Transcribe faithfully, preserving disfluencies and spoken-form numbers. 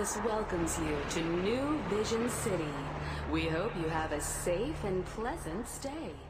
Force welcomes you to New Vision City. We hope you have a safe and pleasant stay.